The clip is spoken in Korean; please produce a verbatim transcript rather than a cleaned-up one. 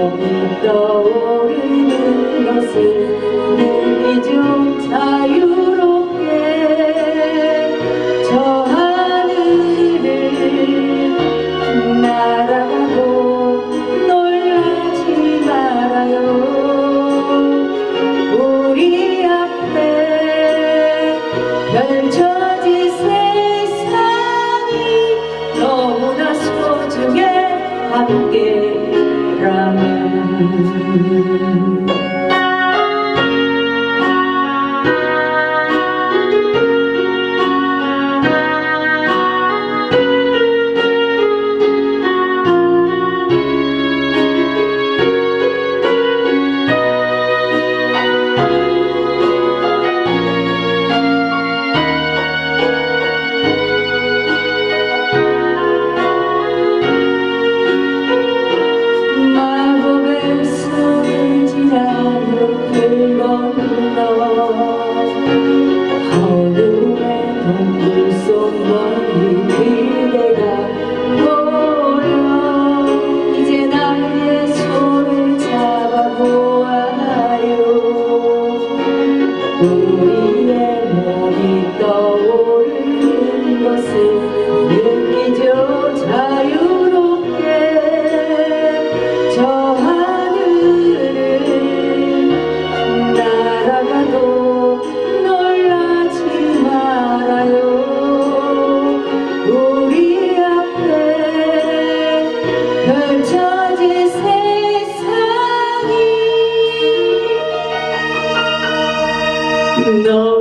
몸이 떠오르는 것을 느끼 좀 자유롭게 저 하늘을 날아가고 놀라지 말아요. 우리 앞에 펼쳐진 세상이 너무나 소중해 함께라면. 어둠의 동굴 속 멀리 그대가 보여. 이제 나의 손을 잡아보아요. 우리의 몸이 떠오르는 것을 느끼죠 자유롭게. 저 하늘을 날아가도 놀라지 말아요. 우리 앞에 펼쳐진 세상이 너